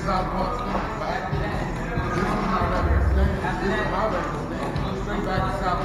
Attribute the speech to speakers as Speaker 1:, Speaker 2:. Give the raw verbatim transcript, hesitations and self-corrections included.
Speaker 1: South Park State back. This is my record stand. This is my record stand. Straight back to South